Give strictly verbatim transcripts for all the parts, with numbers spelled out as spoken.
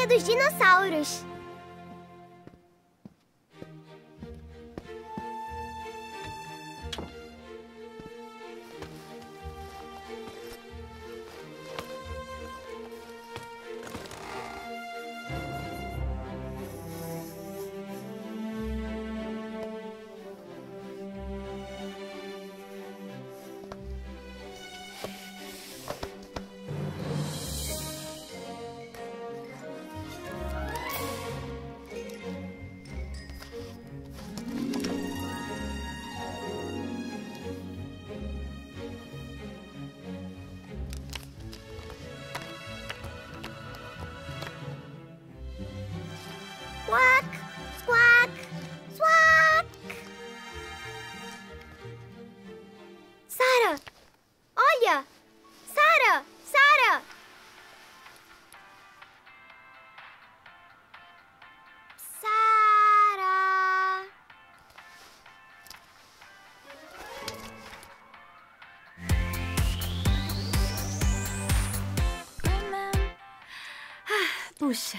Guia dos Dinossauros. Squawk! Squawk! Squawk! Sarah! Olha! Sarah! Sarah! Sarah! Ah, puxa.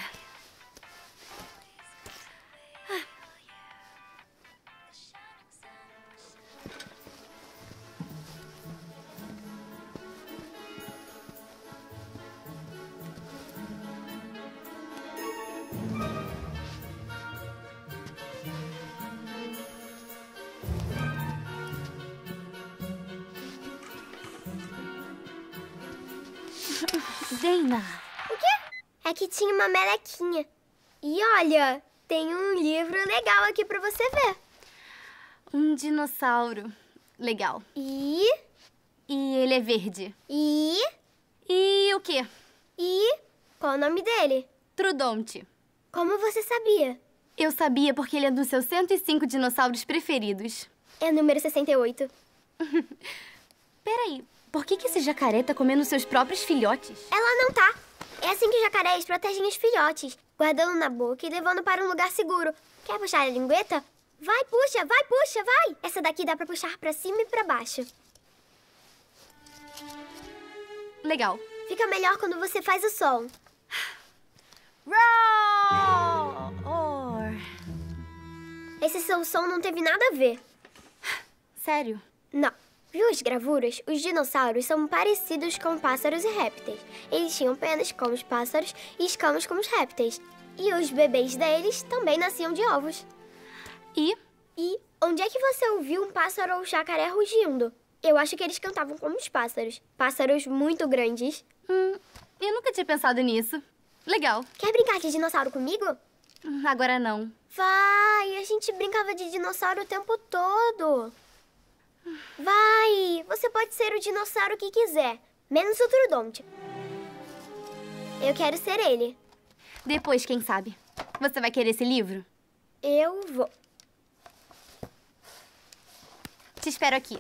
Dana. O quê? É que tinha uma melequinha. E olha, tem um livro legal aqui pra você ver. Um dinossauro. Legal. E... E ele é verde. E... E o quê? E... Qual o nome dele? Trudonte. Como você sabia? Eu sabia porque ele é dos seus cento e cinco dinossauros preferidos. É o número sessenta e oito. Peraí, por que que esse jacaré tá comendo seus próprios filhotes? Ela não tá. É assim que jacarés protegem os filhotes, guardando na boca e levando para um lugar seguro. Quer puxar a lingueta? Vai, puxa, vai, puxa, vai! Essa daqui dá pra puxar pra cima e pra baixo. Legal. Fica melhor quando você faz o som. Roar! Esse seu som não teve nada a ver. Sério? Não. Viu as gravuras? Os dinossauros são parecidos com pássaros e répteis. Eles tinham penas como os pássaros e escamas como os répteis. E os bebês deles também nasciam de ovos. E? E onde é que você ouviu um pássaro ou um jacaré rugindo? Eu acho que eles cantavam como os pássaros. Pássaros muito grandes. Hum, eu nunca tinha pensado nisso. Legal. Quer brincar de dinossauro comigo? Hum, Agora não. Vai, a gente brincava de dinossauro o tempo todo. Vai, você pode ser o dinossauro que quiser, menos o Trudonte. Eu quero ser ele. Depois, quem sabe? Você vai querer esse livro? Eu vou. Te espero aqui.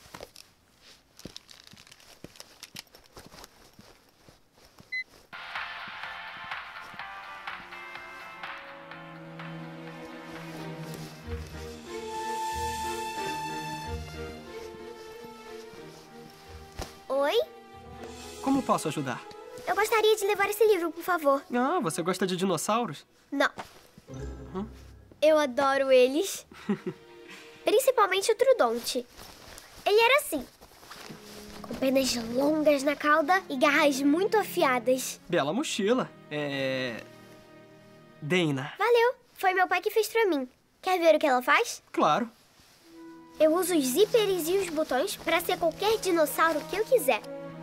Oi? Como posso ajudar? Eu gostaria de levar esse livro, por favor. Ah, você gosta de dinossauros? Não. Hã? Eu adoro eles. Principalmente o Trudonte. Ele era assim, com penas longas na cauda e garras muito afiadas. Bela mochila. É... Dana. Valeu. Foi meu pai que fez pra mim. Quer ver o que ela faz? Claro. Eu uso os zíperes e os botões pra ser qualquer dinossauro que eu quiser.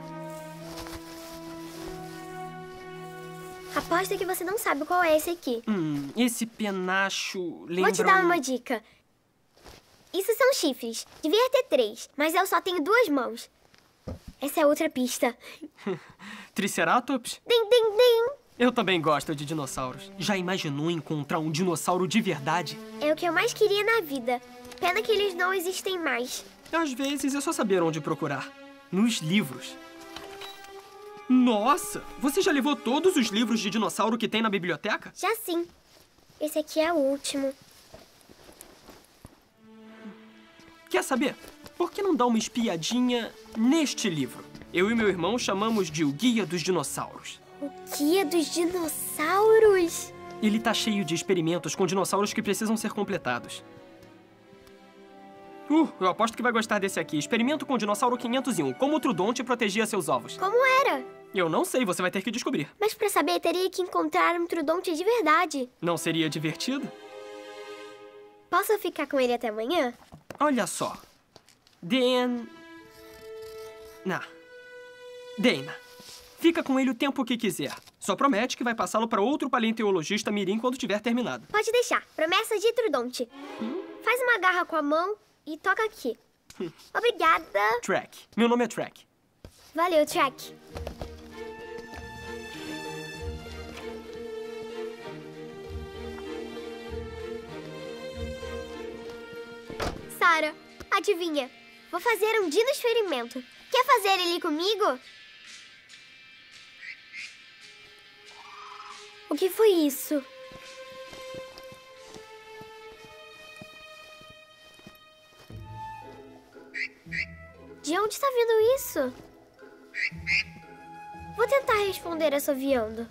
Aposto que você não sabe qual é esse aqui. Hum, esse penacho lembra... Vou te dar um- uma dica. Isso são chifres. Devia ter três, mas eu só tenho duas mãos. Essa é outra pista. Triceratops? Dim, dim, dim. Eu também gosto de dinossauros. Já imaginou encontrar um dinossauro de verdade? É o que eu mais queria na vida. Pena que eles não existem mais. Às vezes é só saber onde procurar. Nos livros. Nossa! Você já levou todos os livros de dinossauro que tem na biblioteca? Já sim. Esse aqui é o último. Quer saber? Por que não dá uma espiadinha neste livro? Eu e meu irmão chamamos de O Guia dos Dinossauros. O Guia dos Dinossauros? Ele tá cheio de experimentos com dinossauros que precisam ser completados. Uh, eu aposto que vai gostar desse aqui. Experimento com o dinossauro quinhentos e um. Como o Trudonte protegia seus ovos. Como era? Eu não sei, você vai ter que descobrir. Mas pra saber, teria que encontrar um Trudonte de verdade. Não seria divertido? Posso ficar com ele até amanhã? Olha só. Dan... Não. Dana. Fica com ele o tempo que quiser. Só promete que vai passá-lo para outro paleontologista mirim quando tiver terminado. Pode deixar. Promessa de Trudonte. Hum? Faz uma garra com a mão e toca aqui. Hum. Obrigada. Track. Meu nome é Track. Valeu, Track. Sara, adivinha? Vou fazer um dino experimento. Quer fazer ele comigo? O que foi isso? De onde está vindo isso? Vou tentar responder assoviando.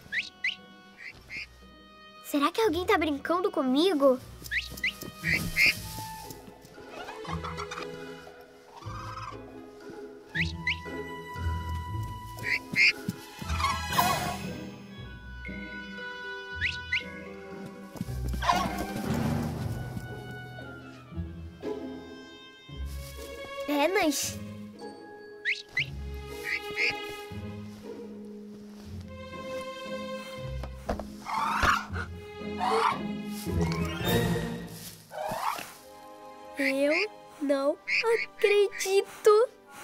Será que alguém está brincando comigo? Penas? Eu não acredito.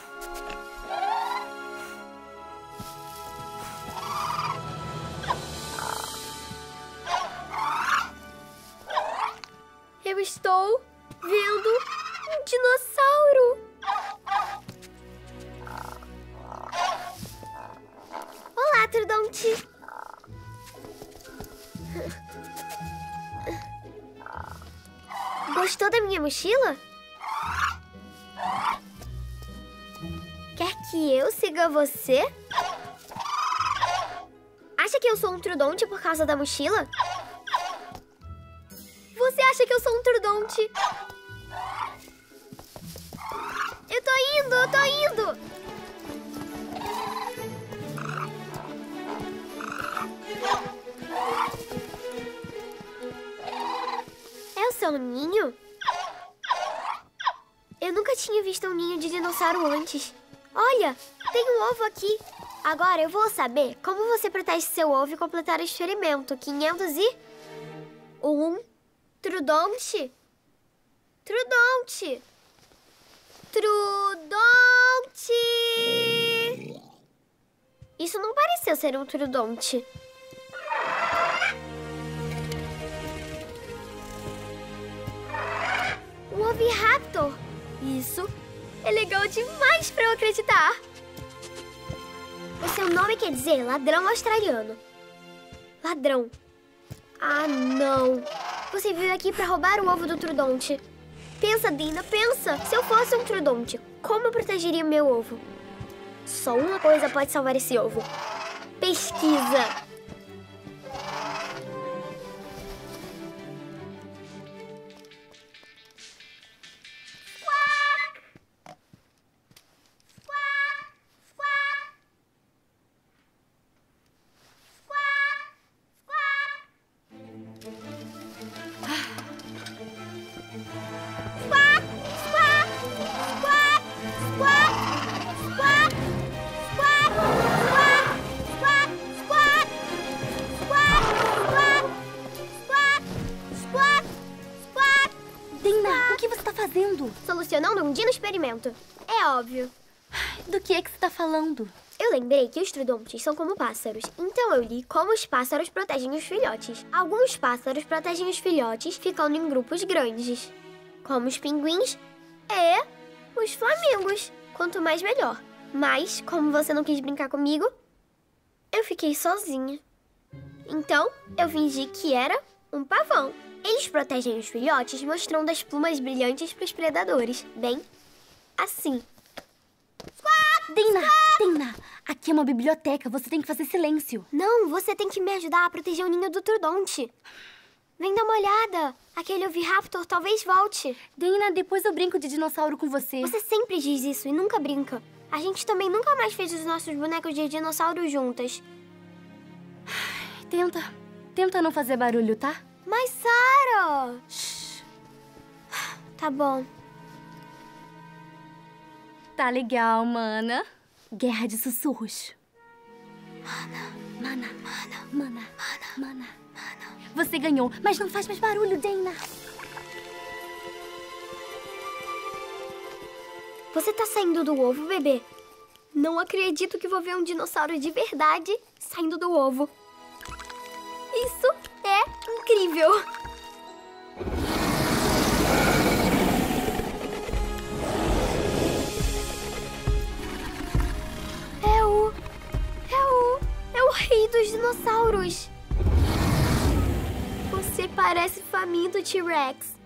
Eu estou vendo um dinossauro. Olá, Trudonte. Gostou da minha mochila? Quer que eu siga você? Acha que eu sou um Trudonte por causa da mochila? Você acha que eu sou um Trudonte? Eu tô indo, eu tô indo! É o seu ninho? Eu nunca tinha visto um ninho de dinossauro antes. Olha, tem um ovo aqui. Agora eu vou saber como você protege seu ovo e completar o experimento. quinhentos e um. Trudonte? Trudonte! Trudonte! Isso não pareceu ser um Trudonte. Um Oviraptor! Isso é legal demais pra eu acreditar! O seu nome quer dizer ladrão australiano. Ladrão. Ah, não! Você veio aqui pra roubar o ovo do Trudonte. Pensa, Dina, pensa! Se eu fosse um Trudonte, como eu protegeria meu ovo? Só uma coisa pode salvar esse ovo. Pesquisa! Solucionando um dino experimento. É óbvio. Do que é que você está falando? Eu lembrei que os Trudontes são como pássaros. Então eu li como os pássaros protegem os filhotes. Alguns pássaros protegem os filhotes ficando em grupos grandes, como os pinguins e os flamingos. Quanto mais, melhor. Mas, como você não quis brincar comigo, eu fiquei sozinha. Então, eu fingi que era um pavão. Eles protegem os filhotes mostrando as plumas brilhantes para os predadores. Bem, assim. Dina, Dina, aqui aqui é uma biblioteca, você tem que fazer silêncio. Não, você tem que me ajudar a proteger o ninho do Trudonte. Vem dar uma olhada. Aquele Oviraptor talvez volte. Dana, depois eu brinco de dinossauro com você. Você sempre diz isso e nunca brinca. A gente também nunca mais fez os nossos bonecos de dinossauro juntas. Tenta. Tenta não fazer barulho, tá? Mas, Sarah! Shhh. Tá bom. Tá legal, mana. Guerra de sussurros. Mana, Mana, mana, mana, mana, mana. mana. Você ganhou, mas não faz mais barulho, Dana. Você tá saindo do ovo, bebê? Não acredito que vou ver um dinossauro de verdade saindo do ovo. Isso é incrível! É o... É o... É o rei dos dinossauros! Você parece faminto, T-Rex.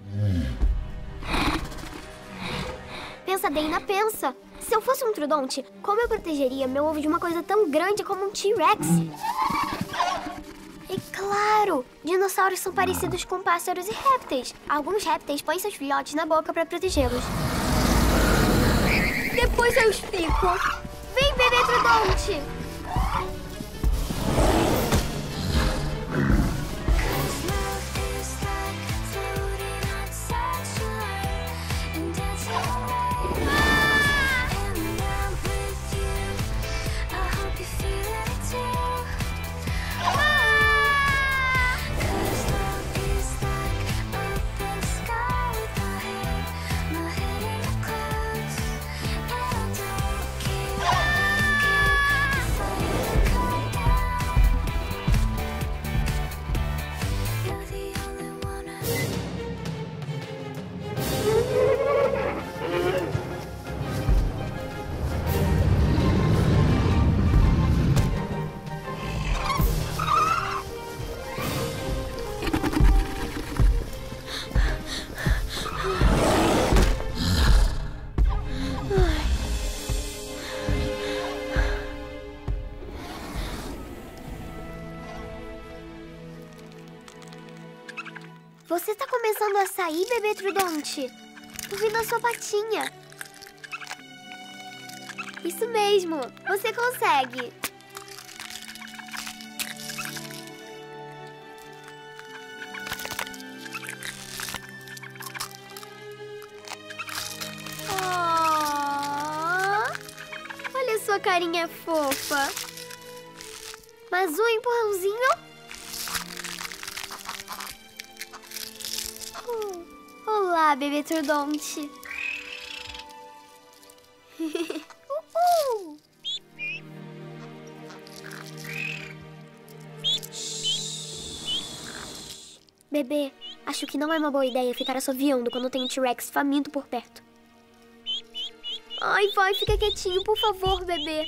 Pensa, Dana, pensa. Se eu fosse um Trudonte, como eu protegeria meu ovo de uma coisa tão grande como um T-Rex? E claro, dinossauros são parecidos com pássaros e répteis. Alguns répteis põem seus filhotes na boca para protegê-los. Depois eu explico. Vem, bebê Trudonte! Você tá começando a sair, bebê Trudonte? Tô vendo a sua patinha. Isso mesmo, você consegue. Oh, olha a sua carinha fofa. Mas um empurrãozinho. Olá, bebê Trudonte. Uhul. Bebê, acho que não é uma boa ideia ficar assoviando quando tem um T-Rex faminto por perto. Ai, vai, fica quietinho, por favor, bebê.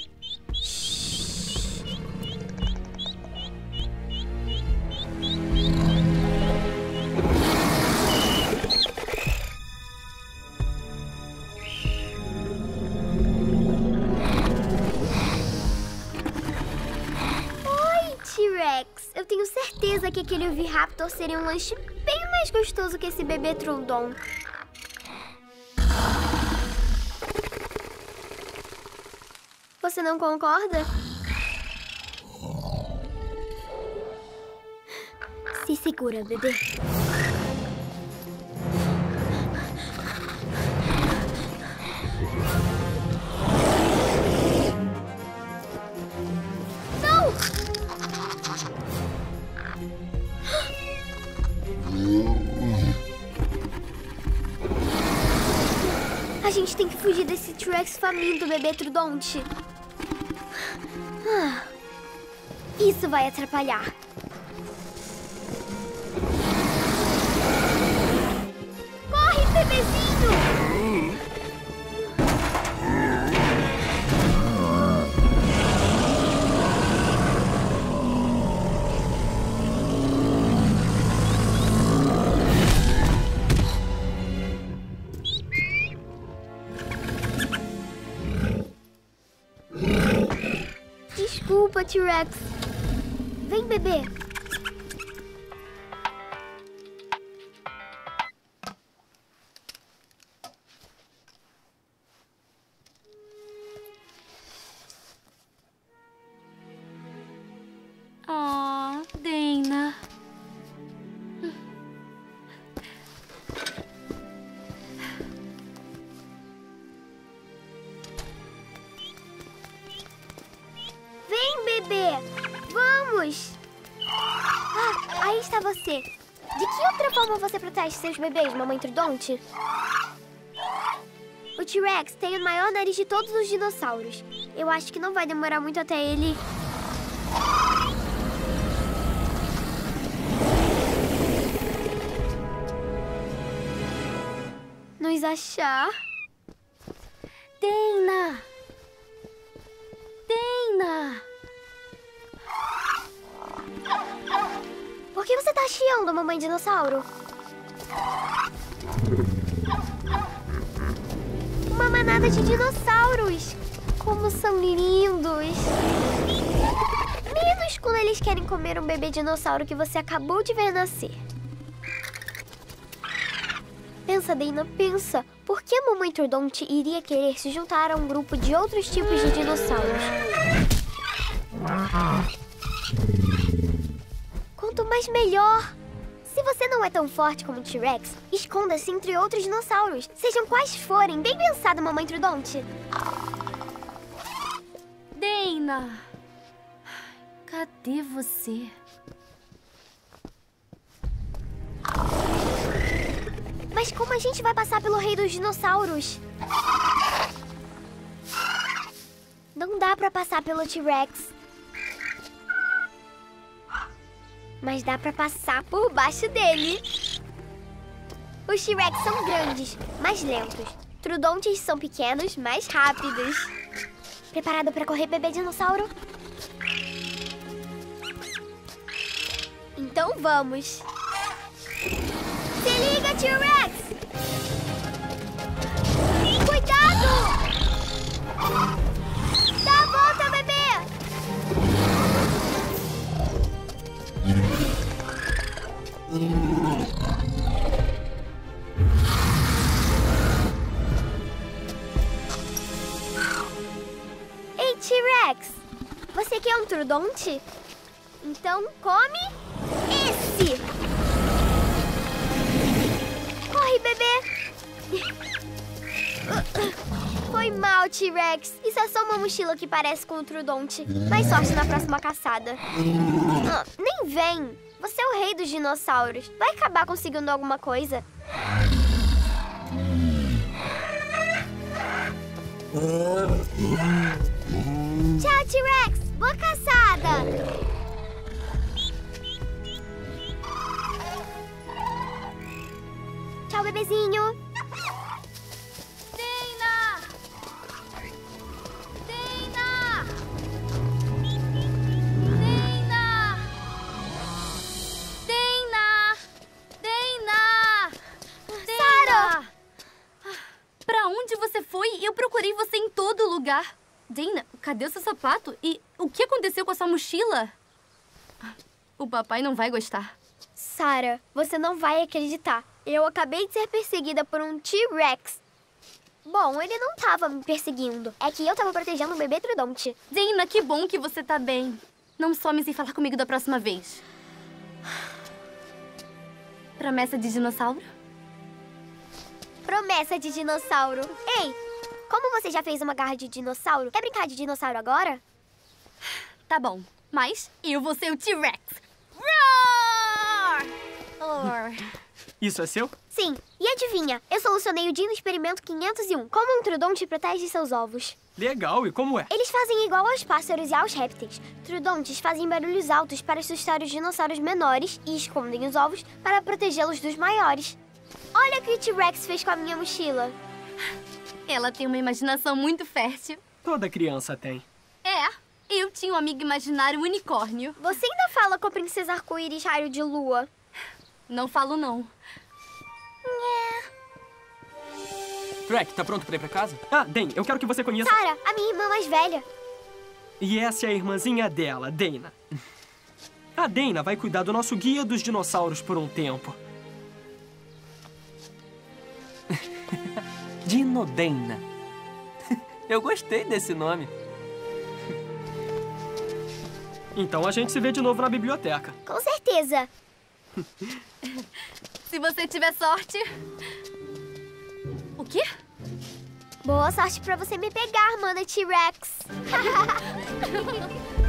Eu tenho certeza que aquele Oviraptor seria um lanche bem mais gostoso que esse bebê Trudon. Você não concorda? Se segura, bebê. A gente tem que fugir desse T-Rex faminto, bebê Trudonte. Ah, isso vai atrapalhar. Corre, bebezinho! Desculpa, T-Rex. Vem, bebê. Oh, Dana. Vem, bebê. Vamos. Ah, aí está você. De que outra forma você protege seus bebês, mamãe Trudonte? O T-Rex tem o maior nariz de todos os dinossauros. Eu acho que não vai demorar muito até ele... nos achar. Dana! Dana! Por que você tá chiando, mamãe dinossauro? Uma manada de dinossauros! Como são lindos! Menos quando eles querem comer um bebê dinossauro que você acabou de ver nascer. Pensa, Dana, pensa. Por que a mamãe Trudonte iria querer se juntar a um grupo de outros tipos de dinossauros? Quanto mais, melhor. Se você não é tão forte como o T-Rex, esconda-se entre outros dinossauros. Sejam quais forem. Bem pensado, mamãe Trudonte. Dana! Cadê você? Mas como a gente vai passar pelo rei dos dinossauros? Não dá pra passar pelo T-Rex. Mas dá pra passar por baixo dele. Os T-Rex são grandes, mais lentos. Trudontes são pequenos, mais rápidos. Preparado pra correr, bebê dinossauro? Então vamos. Se liga, T-Rex! Cuidado! Dá a volta, bebê! Ei, T-Rex! Você quer um Trudonte? Então come esse! Corre, bebê! Foi mal, T-Rex. Isso é só uma mochila que parece com o Trudonte. Mais sorte na próxima caçada. Ah, nem vem. Você é o rei dos dinossauros. Vai acabar conseguindo alguma coisa. Tchau, T-Rex. Boa caçada. Tchau, bebezinho. Dana! Dana! Dana! Dana! Dana! Sara! Pra onde você foi? Eu procurei você em todo lugar. Dana, cadê o seu sapato? E o que aconteceu com a sua mochila? O papai não vai gostar. Sara, você não vai acreditar. Eu acabei de ser perseguida por um T-Rex. Bom, ele não tava me perseguindo. É que eu tava protegendo o bebê Trudonte. Dana, que bom que você tá bem. Não some sem falar comigo da próxima vez. Promessa de dinossauro? Promessa de dinossauro. Ei, como você já fez uma garra de dinossauro, quer brincar de dinossauro agora? Tá bom, mas eu vou ser o T-Rex. Roar! Roar. Isso é seu? Sim, e adivinha? Eu solucionei o Dino Experimento quinhentos e um. Como um Trudonte protege seus ovos. Legal, e como é? Eles fazem igual aos pássaros e aos répteis. Trudontes fazem barulhos altos para assustar os dinossauros menores e escondem os ovos para protegê-los dos maiores. Olha o que o T-Rex fez com a minha mochila. Ela tem uma imaginação muito fértil. Toda criança tem. É, eu tinha um amigo imaginário unicórnio. Você ainda fala com a princesa arco-íris raio de lua? Não falo, não. Trek, tá pronto pra ir pra casa? Ah, Dan, eu quero que você conheça... Sara, a minha irmã mais velha. E essa é a irmãzinha dela, Dana. A Dana vai cuidar do nosso guia dos dinossauros por um tempo. Dino Dana. Eu gostei desse nome. Então a gente se vê de novo na biblioteca. Com certeza. Se você tiver sorte... O quê? Boa sorte pra você me pegar, Mana T-Rex.